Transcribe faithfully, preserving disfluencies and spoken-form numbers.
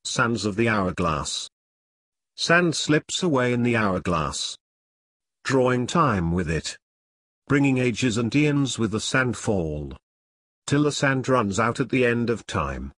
sands of the hourglass. Sand slips away in the hourglass, drawing time with it, bringing ages and eons with the sand fall, till the sand runs out at the end of time.